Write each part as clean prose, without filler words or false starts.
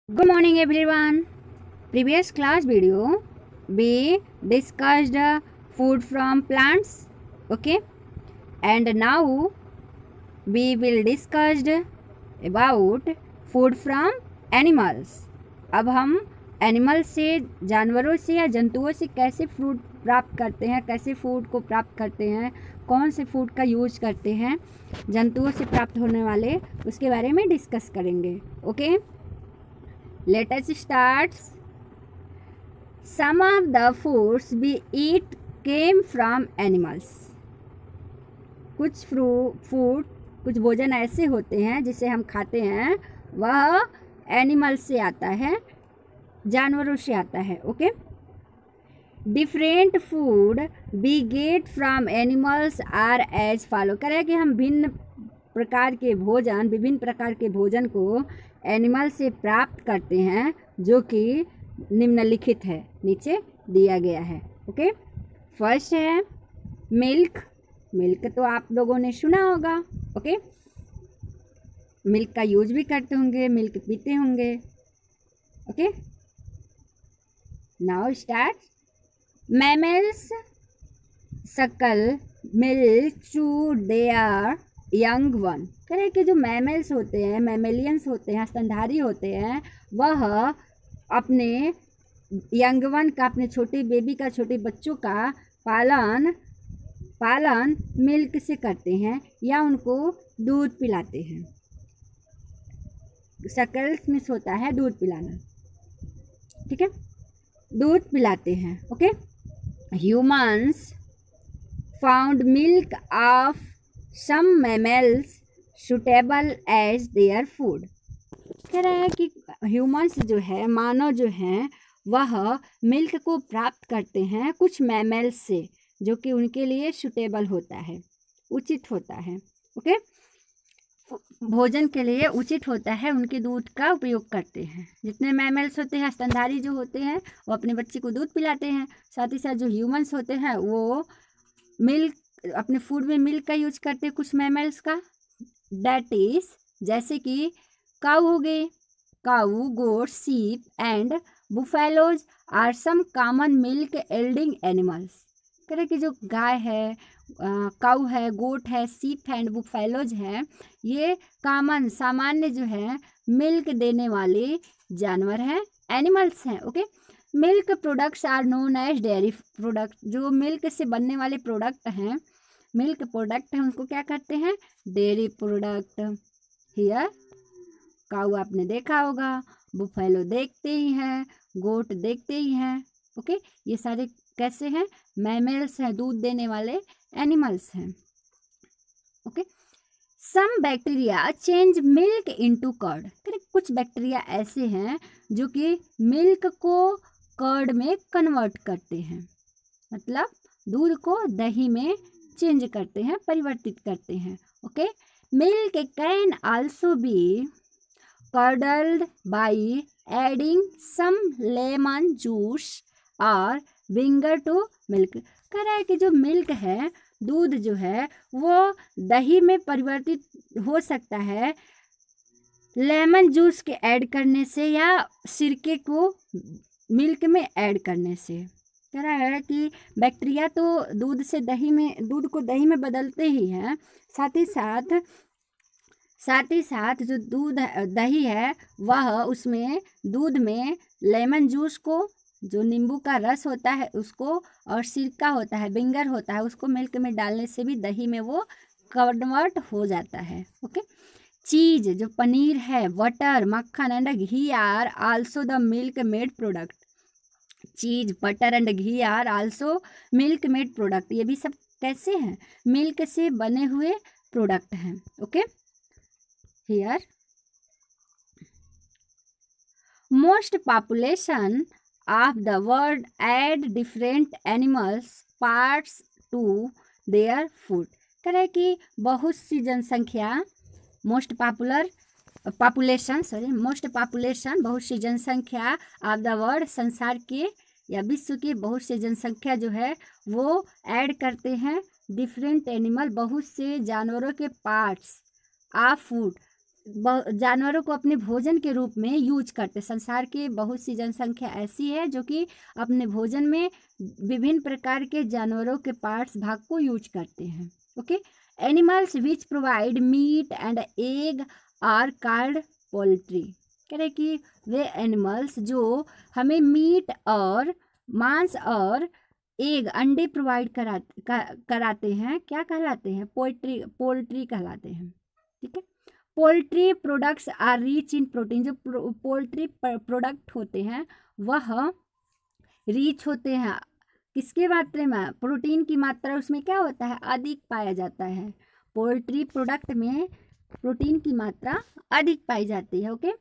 Good morning everyone. Previous class video we discussed food from plants, okay, and now we will discuss about food from animals. अब हम animal से, जानवरों से या जंतुओं से कैसे फूड प्राप्त करते हैं, कैसे फूड को प्राप्त करते हैं, कौन से फूड का यूज करते हैं जंतुओं से प्राप्त होने वाले, उसके बारे में डिस्कस करेंगे. Okay, let us start. Some of the foods we eat came from animals. कुछ फूड, कुछ भोजन ऐसे होते हैं जिसे हम खाते हैं, वह एनिमल से आता है, जानवरों से आता है. Okay, different food we get from animals are as follow. करें कि हम विभिन्न प्रकार के भोजन को एनिमल से प्राप्त करते हैं, जो कि निम्नलिखित है, नीचे दिया गया है. ओके, फर्स्ट है मिल्क. मिल्क तो आप लोगों ने सुना होगा. ओके, मिल्क का यूज भी करते होंगे, मिल्क पीते होंगे. Okay, now start. Mammals suckle milk to their young one. करें कि जो मैमल्स होते हैं, मैमेलियंस होते हैं, स्तनधारी होते हैं, वह अपने यंग वन का, अपने छोटे बेबी का, छोटे बच्चों का पालन मिल्क से करते हैं या उनको दूध पिलाते हैं. सकल्स मिस होता है दूध पिलाना, ठीक है, दूध पिलाते हैं. Okay, humans found milk of some mammals suitable as their food. कह रहा है कि ह्यूमंस जो है, मानव जो हैं, वह मिल्क को प्राप्त करते हैं कुछ मैमल्स से, जो कि उनके लिए सुटेबल होता है, उचित होता है. ओके, भोजन के लिए उचित होता है, उनके दूध का उपयोग करते हैं. जितने मैमल्स होते हैं, स्तनधारी जो होते हैं, वो अपने बच्चे को दूध पिलाते हैं. साथ ही साथ जो ह्यूमंस होते हैं, वो मिल्क, अपने फूड में मिल्क का यूज करते हैं कुछ मैमल्स का. दैट इज, जैसे कि काऊ हो गए, cow, goat, sheep and buffaloes are some common milk yielding animals. करें कि जो गाय है, काऊ है, गोट है, सीप है एंड बुफेलोज है, ये कॉमन, सामान्य जो है मिल्क देने वाले जानवर हैं, एनिमल्स हैं. Okay, milk products are known as dairy product. जो मिल्क से बनने वाले प्रोडक्ट हैं, मिल्क प्रोडक्ट हैं, उनको क्या कहते हैं? Dairy product. हियर काऊ आपने देखा होगा, बुफेलो देखते ही हैं, गोट देखते ही हैं. ओके, ये सारे कैसे हैं? मैमल्स हैं, दूध देने वाले एनिमल्स हैं. Okay, some bacteria change milk into curd. कुछ बैक्टीरिया ऐसे हैं जो कि मिल्क को कर्ड में कन्वर्ट करते हैं, मतलब दूध को दही में चेंज करते हैं, परिवर्तित करते हैं. Okay, milk can also be curdled by adding some lemon juice और vinegar to milk. कह रहा है कि जो मिल्क है, दूध जो है, वो दही में परिवर्तित हो सकता है लेमन जूस के ऐड करने से या सिरके को मिल्क में ऐड करने से. कह रहा है कि बैक्टीरिया तो दूध से दही में, दूध को दही में बदलते ही हैं, साथ ही साथ जो दही है, वह उसमें दूध में लेमन जूस को, जो नींबू का रस होता है उसको, और सिरका होता है, विनेगर होता है, उसको मिल्क में डालने से भी दही में वो कन्वर्ट हो जाता है. ओके, चीज़, जो पनीर है, बटर, मक्खन and ghee are also the milk made product. Cheese, butter and ghee are also milk made product. ये भी सब कैसे हैं? मिल्क से बने हुए प्रोडक्ट हैं. Okay, here most population of the world add different animals parts to their food. करें कि बहुत सी जनसंख्या, मोस्ट पॉपुलेशन, बहुत सी जनसंख्या ऑफ द वर्ल्ड, संसार के या विश्व की बहुत सी जनसंख्या जो है, वो ऐड करते हैं डिफरेंट एनिमल, बहुत से जानवरों के पार्ट्स ऑफ फूड, जानवरों को अपने भोजन के रूप में यूज करते। संसार की बहुत सी जनसंख्या ऐसी है जो कि अपने भोजन में विभिन्न प्रकार के जानवरों के पार्ट्स भाग को यूज करते हैं। Okay, animals which provide meat and egg are called poultry. कह रहे कि वे एनिमल्स जो हमें मीट और मांस और एग अंडे प्रोवाइड कराते हैं क्या कहलाते हैं? पोल्ट्री कहलाते हैं। ठीक है, poultry products are rich in protein. जो पोल्ट्री प्रोडक्ट होते हैं वह रिच होते हैं किसके मात्रा में? प्रोटीन की मात्रा उसमें क्या होता है? अधिक पाया जाता है। पोल्ट्री प्रोडक्ट में प्रोटीन की मात्रा अधिक पाई जाती है। ओके,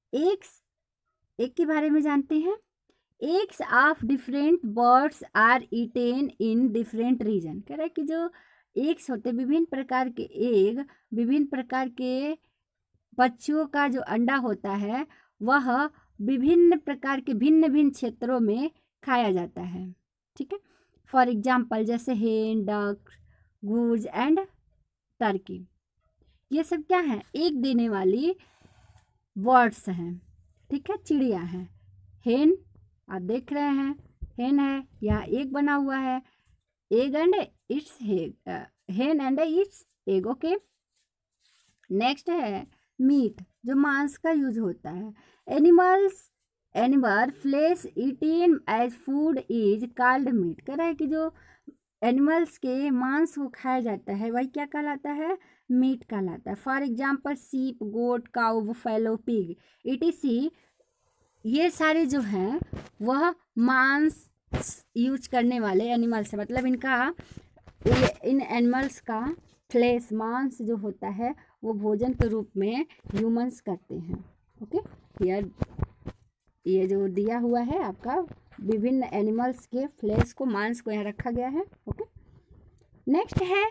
एग के बारे में जानते हैं। Eggs of different birds are eaten in different region. कह रहे कि जो एग्स होते विभिन्न प्रकार के एग, विभिन्न प्रकार के पक्षियों का जो अंडा होता है वह विभिन्न प्रकार के भिन्न भिन्न क्षेत्रों में खाया जाता है। ठीक है, फॉर एग्जाम्पल जैसे हेन, डक, गूज एंड टर्की, ये सब क्या है? एग देने वाली बर्ड्स हैं। ठीक है, चिड़िया हैं। हेन आप देख रहे हैं, हेन है, यहाँ एग बना हुआ है, egg and its hen and its egg. Okay, next है मीट, जो मांस का यूज होता है। Animal flesh eaten as food is called meat. कह रहा है कि जो एनिमल्स के मांस को खाया जाता है वही क्या कहलाता है? मीट कहलाता है। For example sheep, goat, cow, buffalo, pig, ETC, ये सारे जो हैं वह मांस यूज करने वाले एनिमल्स है। मतलब इन एनिमल्स का फ्लेश, मांस जो होता है वो भोजन के रूप में ह्यूमंस करते हैं। ओके, ये जो दिया हुआ है आपका विभिन्न एनिमल्स के फ्लेश को, मांस को यहाँ रखा गया है। ओके, नेक्स्ट है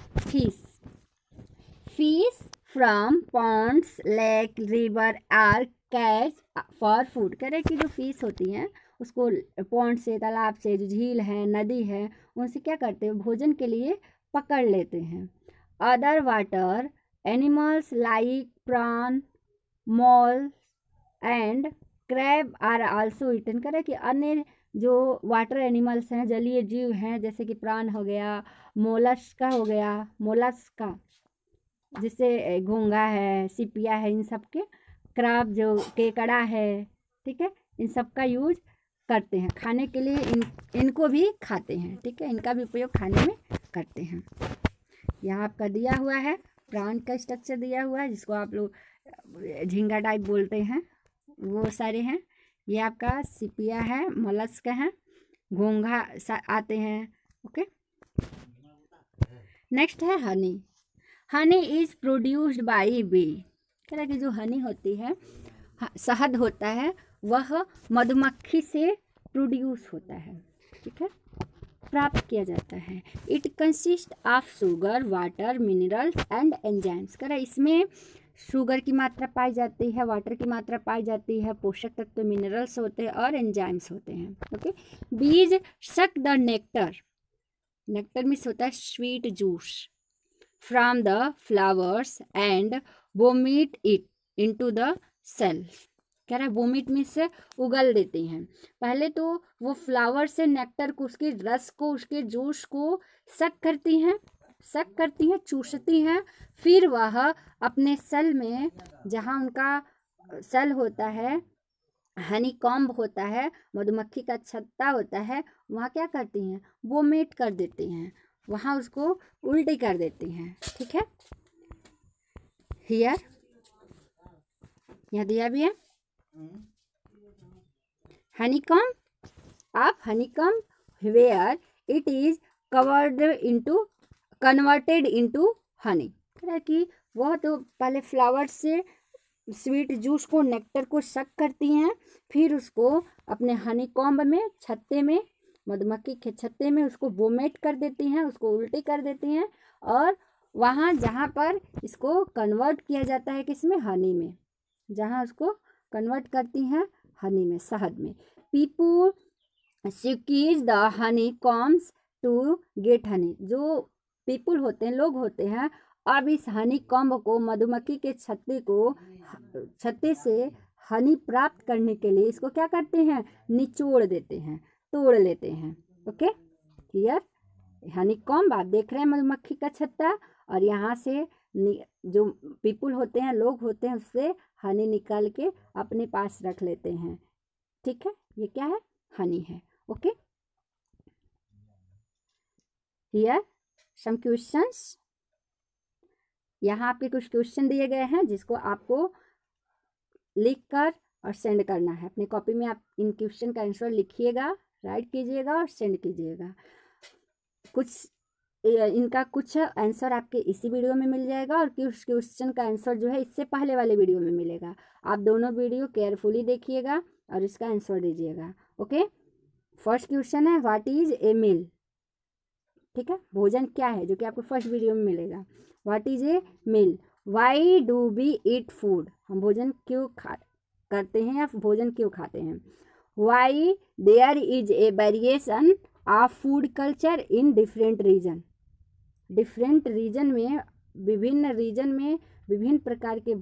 fish from ponds, lake, river are catch for food. कह रहे कि जो फिश होती हैं उसको पॉन्ड से, तालाब से, जो झील है, नदी है, उनसे क्या करते हैं? भोजन के लिए पकड़ लेते हैं। Other water animals like prawn, mole and crab are also eaten. कह रहे कि अन्य जो वाटर एनिमल्स हैं, जलीय जीव हैं, जैसे कि प्राण हो गया, मोलस्का हो गया, मोलस्का जिससे घोंगा है, सिपिया है, इन सब के, क्रैब जो केकड़ा है, ठीक है, इन सब का यूज करते हैं खाने के लिए। इनको भी खाते हैं। ठीक है, इनका भी उपयोग खाने में करते हैं। यहाँ आपका दिया हुआ है प्राण का स्ट्रक्चर दिया हुआ है, जिसको आप लोग झींगा टाइप बोलते हैं, वो सारे हैं। ये आपका सिपिया है, मोलस्क है, घोंघा आते हैं। ओके, नेक्स्ट है honey. Honey is produced by bee. कह रहा कि जो हनी होती है, शहद होता है, वह मधुमक्खी से प्रोड्यूस होता है। ठीक है, प्राप्त किया जाता है। It consist of sugar, water, minerals and enzymes. कह रहा इसमें शुगर की मात्रा पाई जाती है, वाटर की मात्रा पाई जाती है, पोषक तत्व मिनरल्स होते हैं और एंजाइम्स होते हैं। ओके, बीज suck the nectar. Nectar means होता है sweet juice from the flowers and vomit it into the cells. कह रहा है वोमिट मीन्स से उगल देते हैं। पहले तो वो फ्लावर से नेक्टर को, उसके रस को, उसके जूस को सक करती हैं, चूसती हैं। फिर वह अपने सेल में, जहाँ उनका सेल होता है, हनी कॉम्ब होता है, मधुमक्खी का छत्ता होता है, वहाँ क्या करती हैं? वोमिट कर देती हैं, वहाँ उसको उल्टी कर देती हैं। ठीक है, हियर यहाँ दिया भी है honeycomb of honeycomb where it is converted into honey। कह रहा है कि वह तो पहले फ्लावर से स्वीट जूस को, नेक्टर को सक करती हैं, फिर उसको अपने हनीकॉम्ब में, छत्ते में, मधुमक्खी के छत्ते में उसको वोमिट कर देती हैं, उसको उल्टी कर देती हैं, और वहाँ जहाँ पर इसको कन्वर्ट किया जाता है किसमें? हनी में, जहाँ उसको कन्वर्ट करती हैं हनी में, शहद में। People squeeze the honey combs to get honey. जो पीपल होते हैं, लोग होते हैं, अब इस हनी कॉम्ब को, मधुमक्खी के छत्ते से हनी प्राप्त करने के लिए इसको क्या करते हैं, निचोड़ देते हैं, तोड़ लेते हैं। ओके, हियर हनी कॉम्ब आप देख रहे हैं मधुमक्खी का छत्ता, और यहाँ से जो पीपुल होते हैं, लोग होते हैं, उससे हनी निकाल के अपने पास रख लेते हैं। ठीक है, ये क्या है, हनी है। ओके, हियर सम क्वेश्चंस, यहाँ आपके कुछ क्वेश्चन दिए गए हैं जिसको आपको लिख कर और सेंड करना है। अपनी कॉपी में आप इन क्वेश्चन का आंसर लिखिएगा, राइट कीजिएगा और सेंड कीजिएगा। इनका कुछ आंसर आपके इसी वीडियो में मिल जाएगा, और कुछ क्वेश्चन का आंसर जो है इससे पहले वाले वीडियो में मिलेगा। आप दोनों वीडियो केयरफुली देखिएगा और इसका आंसर दीजिएगा। ओके, फर्स्ट क्वेश्चन है व्हाट इज ए मील। ठीक है, भोजन क्या है, जो कि आपको फर्स्ट वीडियो में मिलेगा। What is a meal, why do we eat food, हम भोजन क्यों करते हैं या भोजन क्यों खाते हैं। Why there is a variation of food culture in different region, different region में, विभिन्न रीजन में विभिन्न प्रकार के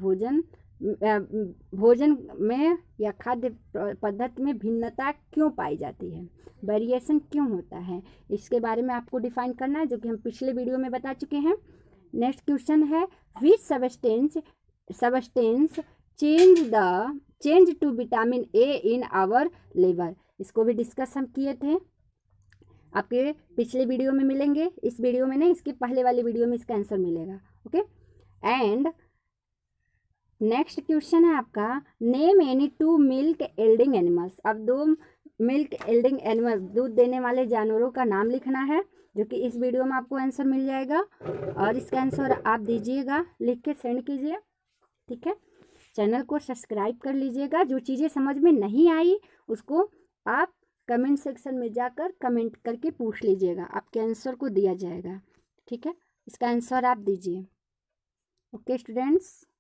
भोजन में या खाद्य पद्धति में भिन्नता क्यों पाई जाती है, वेरिएशन क्यों होता है, इसके बारे में आपको डिफाइन करना है, जो कि हम पिछले वीडियो में बता चुके हैं। नेक्स्ट क्वेश्चन है which substance change to vitamin A in our liver, इसको भी डिस्कस हम किए थे, आपके पिछले वीडियो में मिलेंगे, इस वीडियो में नहीं, इसके पहले वाले वीडियो में इसका आंसर मिलेगा। ओके, एंड नेक्स्ट क्वेश्चन है आपका name any 2 milk yielding animals. अब 2 मिल्क एल्डिंग एनिमल, दूध देने वाले जानवरों का नाम लिखना है, जो कि इस वीडियो में आपको आंसर मिल जाएगा, और इसका आंसर आप दीजिएगा, लिख के सेंड कीजिए। ठीक है, चैनल को सब्सक्राइब कर लीजिएगा। जो चीज़ें समझ में नहीं आई उसको आप कमेंट सेक्शन में जाकर कमेंट करके पूछ लीजिएगा, आपके आंसर को दिया जाएगा। ठीक है, इसका आंसर आप दीजिए। Okay students.